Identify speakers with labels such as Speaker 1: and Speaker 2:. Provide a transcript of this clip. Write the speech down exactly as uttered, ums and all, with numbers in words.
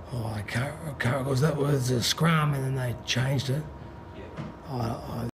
Speaker 1: Oh, I can't, I can't, because that was a scrum and then they changed it.
Speaker 2: Yeah.
Speaker 1: I, I